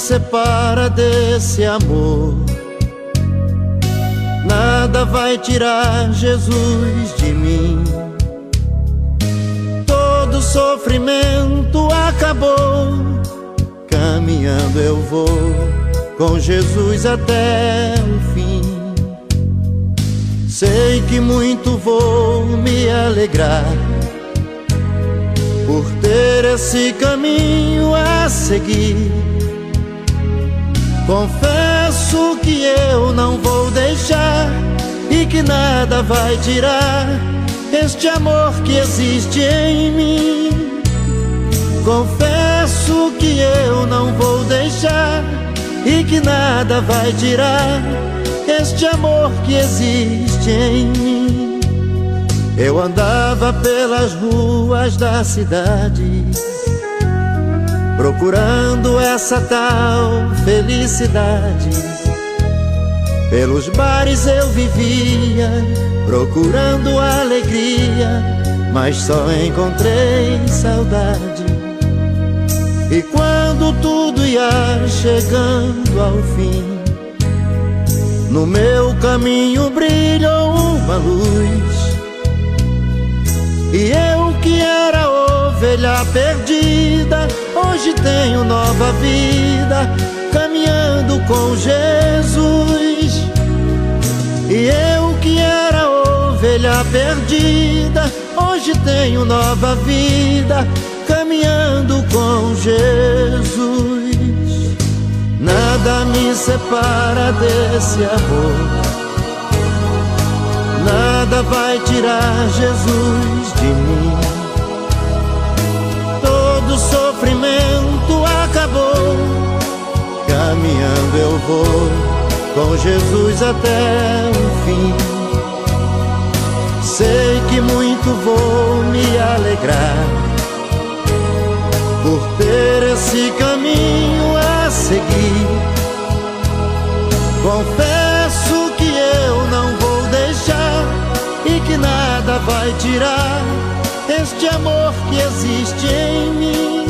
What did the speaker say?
separa desse amor. Nada vai tirar Jesus de mim. Todo sofrimento acabou. Caminhando eu vou com Jesus até o fim. Sei que muito vou me alegrar por ter esse caminho a seguir. Confesso que eu não vou deixar e que nada vai tirar este amor que existe em mim. Confesso que eu não vou deixar e que nada vai tirar este amor que existe em mim. Eu andava pelas ruas da cidade procurando essa tal felicidade. Pelos bares eu vivia procurando alegria, mas só encontrei saudade. E quando tudo ia chegando ao fim, no meu caminho brilhou uma luz. E eu que era ovelha perdida, hoje tenho nova vida, caminhando com Jesus. E eu que era ovelha perdida, hoje tenho nova vida, caminhando com Jesus. Nada me separa desse amor, nada vai tirar Jesus de mim. Todo sofrimento acabou, caminhando eu vou com Jesus até o fim. Sei que muito vou me alegrar por ter esse caminho a seguir. Confesso que eu não vou deixar e que nada vai tirar este amor que existe em mim.